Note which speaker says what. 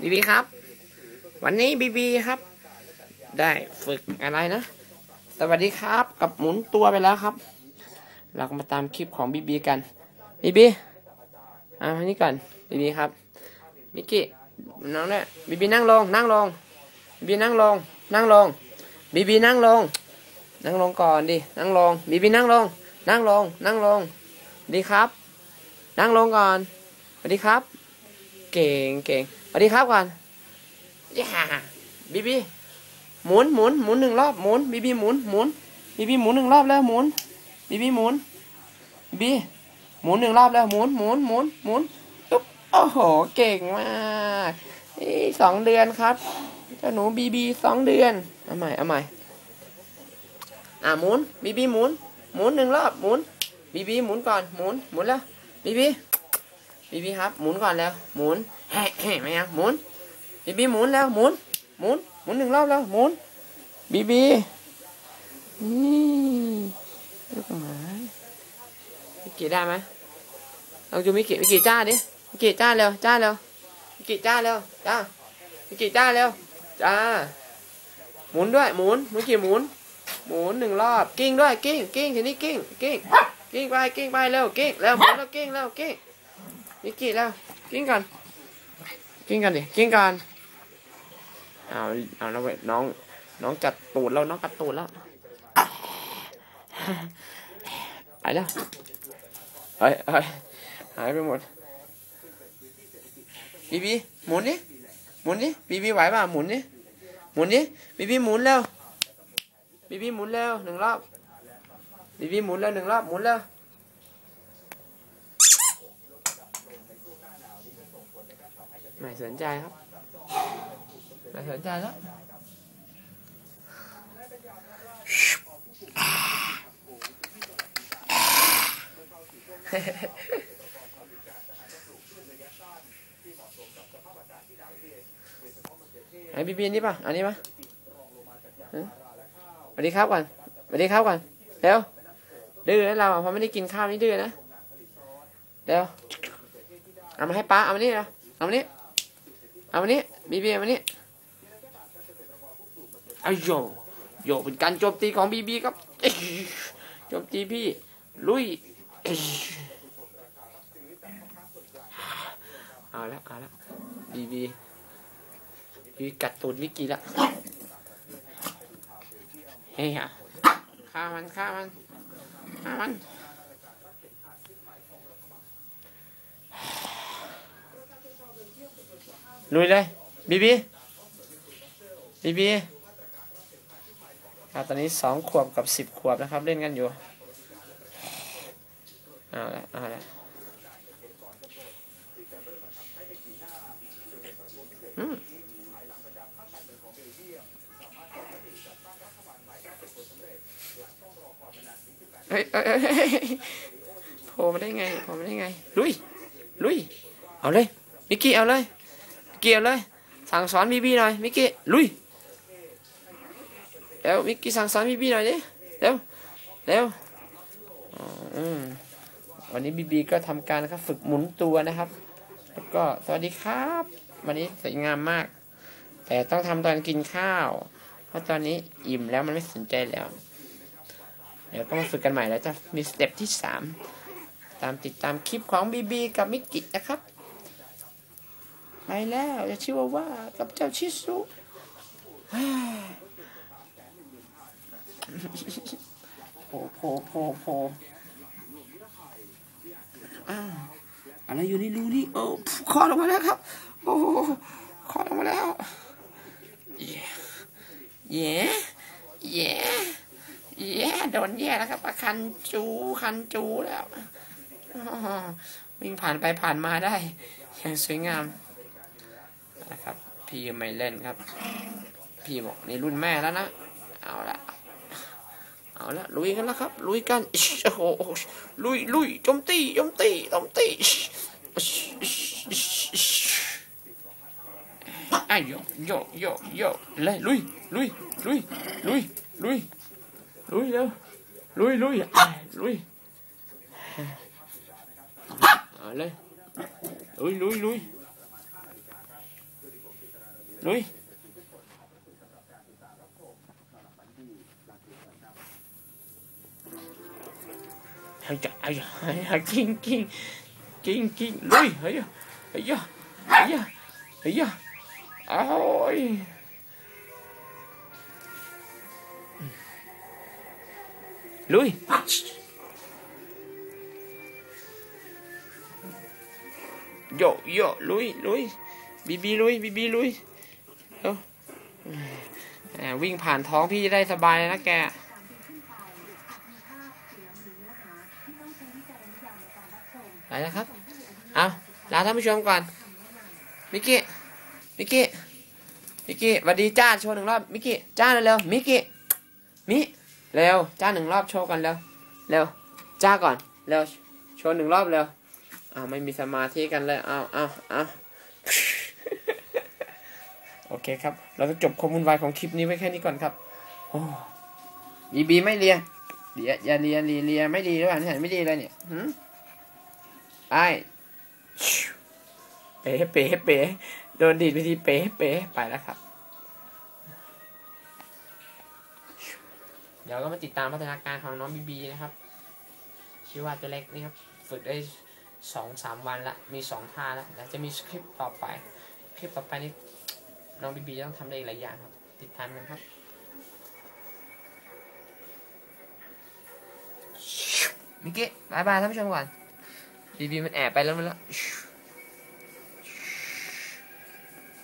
Speaker 1: บีบีครับวันนี้บีบีครับได้ฝึกอะไรนะสวัสดีครับกับหมุนตัวไปแล้วครับเรามาตามคลิปของบีบีกันบีบีอันนี้ก่อนบีบีครับมิกกี้น้องเนี่ยบีบีนั่งลงบีบีนั่งลงบีบีนั่งลงก่อนดินั่งลงบีบีนั่งลงดีครับนั่งลงก่อนสวัสดีครับเก่งสวัสดีครับก่อนย่าบีบีหมุนหนึ่งรอบหมุนบีบีหมุนบีบีหมุนหนึ่งรอบแล้วหมุนบีบีหมุนบีหมุนหนึ่งรอบแล้วหมุนตุ๊บโอ้โหเก่งมาก2 เดือนครับเจ้าหนูบีบี2 เดือนเอาใหม่หมุนบีบีหมุนหนึ่งรอบหมุนบีบีหมุนก่อนหมุนแล้วบีบีครับหมุนก่อนแล้วหมุนเฮ้ไม่เอาหมุนบีบีหมุนแล้วหมุน1 รอบแล้วหมุนบีบีนี่ลูกหมามิกกี้ได้ไหมลองดูมิกกี้จ้าดิมิกกี้จ้าเร็วมิกกี้จ้าเร็วจ้ามิกกี้จ้าเร็วจ้าหมุนด้วยหมุนมิกกี้หมุน1 รอบกิ้งด้วยกิ้งทีนี้กิ้งไปเร็วกิ้งแล้วหมุนแล้วกิ้งมิกกี้แล้วกิ้งกันดิกิ้งกันเอาแล้วเว้ยน้องจัดตูดแล้วน้องกัดตูดแล้วไปแล้วเฮ้ยหายไปหมดบีบีหมุนดิบีบีไหวป่ะหมุนดิบีบีหมุนแล้ว1 รอบบีบีหมุนแล้ว1 รอบหมุนแล้วไม่สนใจครับไม่สนใจแล้วไอ้บีบีนี่ป่ะอันนี้ป่ะสวัสดีครับก่อนเร็วดื้อแล้วเราพอไม่ได้กินข้าวนี่ดื้อนะเร็วเอามาให้ป้าเอามานี่เหรอเอามานี่บีบีเอามานี่ไอ้โยเป็นการโจมตีของบีบีครับโจมตีพี่ลุยเอาละบีบีกัดตูดวิกกี้ละเฮ้ยฆ่ามันลุยเลยบีบีตอนนี้2 ขวบกับ10 ขวบนะครับเล่นกันอยู่เอาละเฮ้ยโผล่มาได้ไงลุยเอาเลยมิกกี้เอาเลยสั่งสอนบีบีหน่อยมิกกี้ลุยเร็วมิกกี้สั่งสอนบีบีหน่อยดิเร็ววันนี้บีบีก็ทำการฝึกหมุนตัวนะครับแล้วก็สวัสดีครับวันนี้สวยงามมากแต่ต้องทำตอนกินข้าวเพราะตอนนี้อิ่มแล้วมันไม่สนใจแล้วเดี๋ยวก็มาฝึกกันใหม่แล้วจะมีสเต็ปที่3ติดตามคลิปของบีบีกับมิกกี้นะครับไปแล้วจะชื่อว่ากับเจ้าชิสุโผอะไรอยู่ในรูนี่คลอดออกมาแล้วครับคลอดออกมาแล้วเย่โดนแย่แล้วครับคันจูแล้ววิ่งผ่านไปผ่านมาได้อย่างสวยงามนะครับพี่ไม่เล่นครับพี่บอกนี่รุ่นแม่แล้วนะเอาละลุยกันแล้วครับลุยกันโอ้โหลุยโจมตีโยเลยลุยเร็วลุยเอาเลยลุยลุยเฮ้ยเฮ้ยกิ้งลุยเฮ้ยโอ้ยลุยโยลุยบีบีลุยวิ่งผ่านท้องพี่ได้สบายนะแกไปแล้วครับเอาลาท่านผู้ชมก่อนมิกกี้สวัสดีจ้าโชว์1 รอบมิกกี้จ้าเร็วมิกกี้เร็วจ้า1 รอบโชว์กันเร็วจ้าก่อนเร็วโชว์1 รอบเร็วไม่มีสมาธิกันเลยเอาโอเคครับเราจะจบความวุ่นวายของคลิปนี้ไว้แค่นี้ก่อนครับโอ้บีไม่เลียอย่าเลียไม่ดีหรือเปล่าเนี่ยไม่ดีเลยเนี่ยไอ้เป๋โดนดีดไปทีเป๋ไปแล้วครับเดี๋ยวก็มาติดตามพัฒนาการของน้องบีนะครับชื่อว่าตัวเล็กนี่ครับฝึกได้2-3 วันละมี2 ท่าแล้วแล้วจะมีคลิปต่อไปนี่น้องบีต้องทำได้หลายอย่างครับติดตามกันครับมิกกี้บายท่านผู้ชมก่อนบีมันแอบไปแล้ว